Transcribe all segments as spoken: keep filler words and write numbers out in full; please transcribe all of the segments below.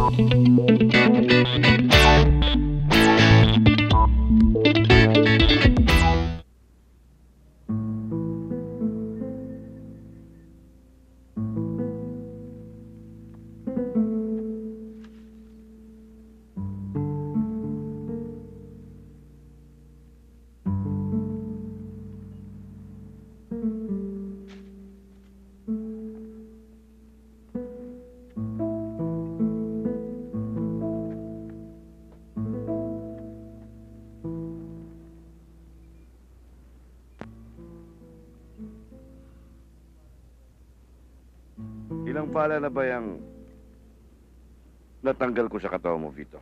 Ilang pala na ba yung natanggal ko sa katawan mo, Vito?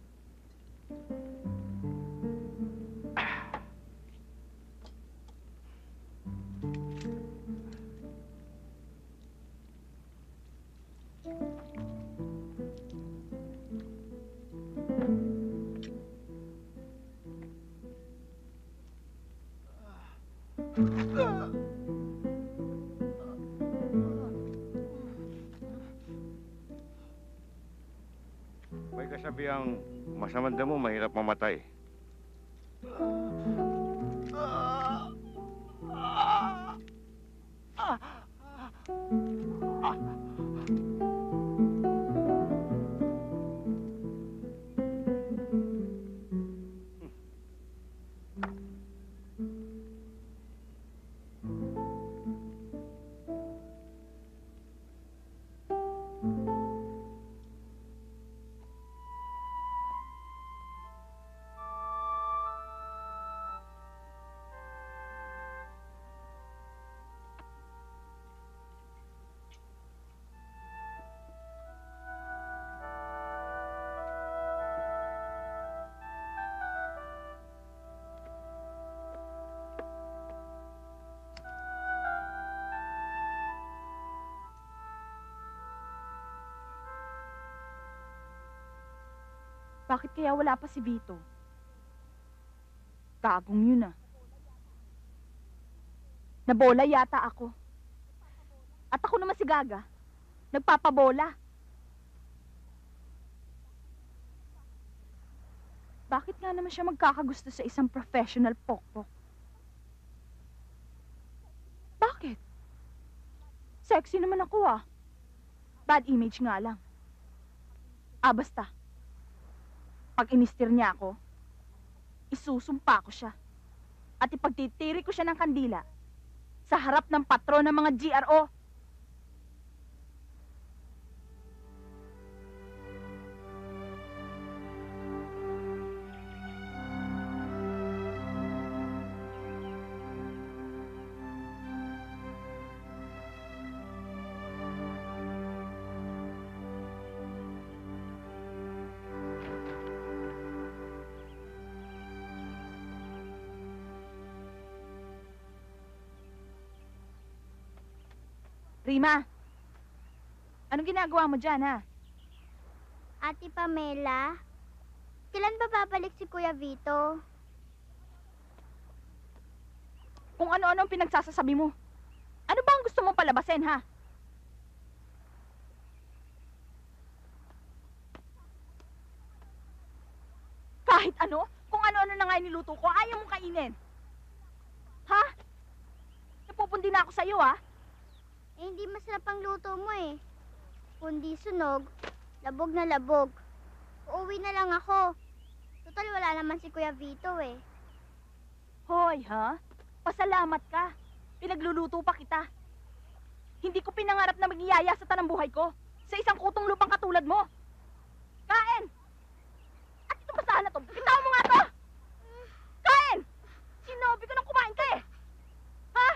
May kasabihang masamang damo, mahirap mamatay. Bakit kaya wala pa si Vito? Gagong yun ah. Nabola yata ako. At ako naman si Gaga. Nagpapabola. Bakit nga naman siya magkakagusto sa isang professional pokpok? Bakit? Sexy naman ako ah. Bad image nga lang. Ah, basta. Pag inistir niya ako, isusumpa ko siya. At ipagtitiri ko siya ng kandila sa harap ng patron ng mga G R O. Rima, anong ginagawa mo dyan, ha? Ate Pamela, kailan ba babalik si Kuya Vito? Kung ano-ano ang pinagsasasabi mo. Ano ba ang gusto mong palabasin, ha? Kahit ano, kung ano-ano na nga niluto ko, ayaw mong kainin. Ha? Napupundi na ako sa'yo, ha? Eh, hindi masarap ang luto mo eh. Kundi sunog, labog na labog. Uuwi na lang ako. Total, wala naman si Kuya Vito eh. Hoy, ha? Pasalamat ka. Pinagluluto pa kita. Hindi ko pinangarap na magiyaya sa tanang buhay ko sa isang kutong lupang katulad mo. Kain! At itong basahan na to, bitawan mo nga to! Kain! Sinabi ko nang kumain ka eh! Ha?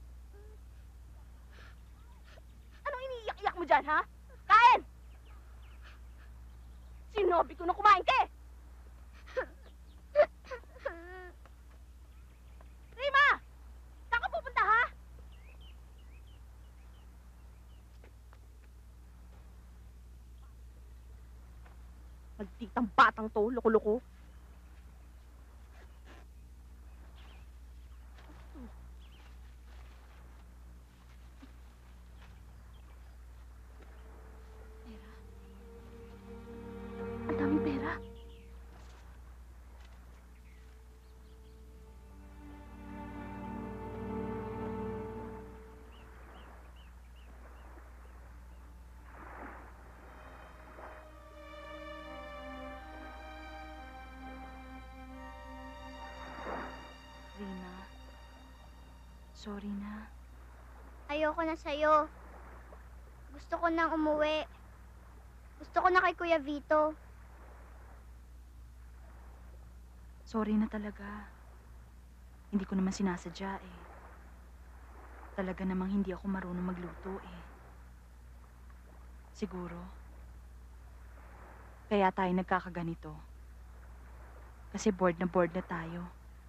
Anong iniiyak-iyak mo dyan, ha? Kain! Sinabi ko nang kumain ka eh! Rima! Saan ka pupunta, ha? Malditang batang to, loko-loko. Sorry na. Ayoko na sa'yo. Gusto ko nang umuwi. Gusto ko na kay Kuya Vito. Sorry na talaga. Hindi ko naman sinasadya eh. Talaga namang hindi ako marunong magluto eh. Siguro, kaya tayo nagkakaganito. Kasi bored na bored na tayo.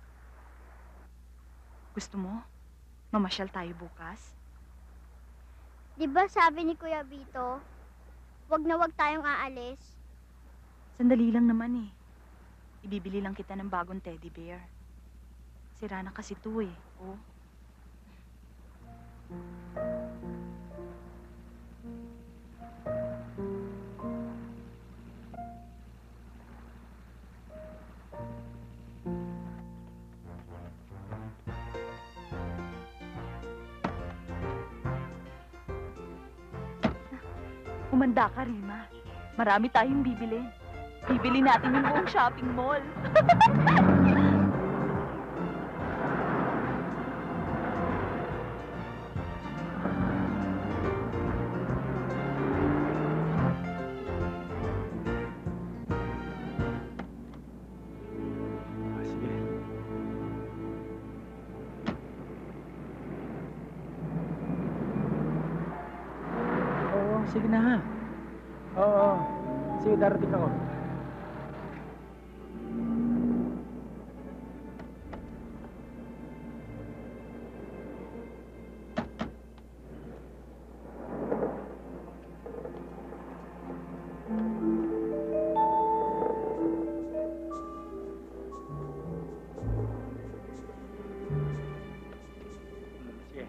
Gusto mo? Mamasyal tayo bukas? Di ba sabi ni Kuya Vito, wag na wag tayong aalis? Sandali lang naman eh. Ibibili lang kita ng bagong teddy bear. Sira na kasi to eh. Oh. Umanda ka, Rima. Marami tayong bibilin. Bibili natin yung buong shopping mall. Ah, sige. Oo, sige na ha. Oo, sige, darating ako. Sige.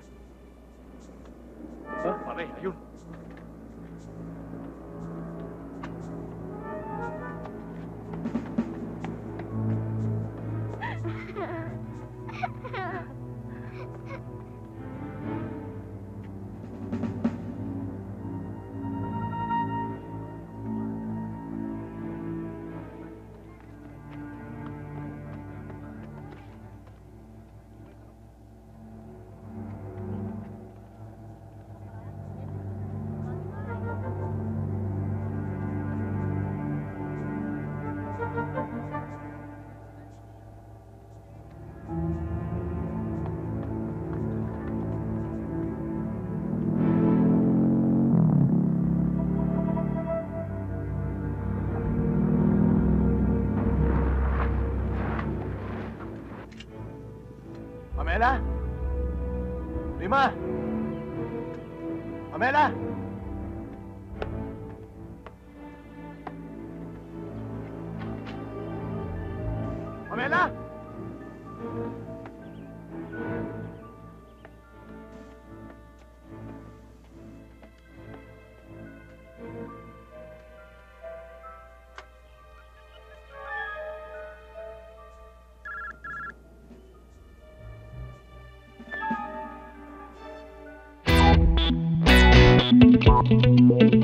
Ah, pare, ayun. Pamela? Rima? Pamela? Pamela? Thank you.